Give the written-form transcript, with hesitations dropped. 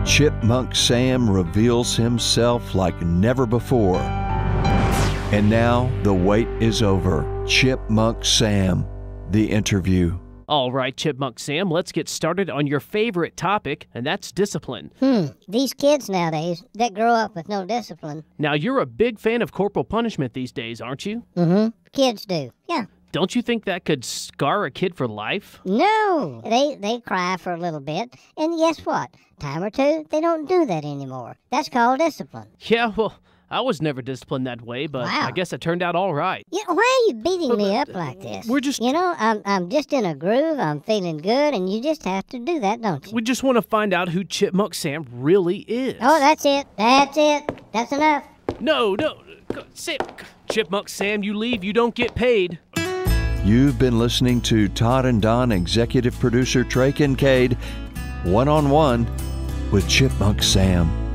Chipmunk Sam reveals himself like never before. And now the wait is over. Chipmunk Sam, the interview. All right, Chipmunk Sam, let's get started on your favorite topic, and that's discipline. These kids nowadays, that grow up with no discipline. Now, you're a big fan of corporal punishment these days, aren't you? Kids do. Yeah. Don't you think that could scar a kid for life? No. They cry for a little bit, and guess what? Time or two, they don't do that anymore. That's called discipline. Yeah, well, I was never disciplined that way, but Wow. I guess it turned out all right. Yeah, why are you beating me up like this? we're just- You know, I'm just in a groove, I'm feeling good, and you just have to do that, don't you? We just want to find out who Chipmunk Sam really is. Oh, that's it. That's enough. No, Sam, Chipmunk Sam, you leave, you don't get paid. You've been listening to Todd and Don executive producer Trey Kincaid, one-on-one with Chipmunk Sam.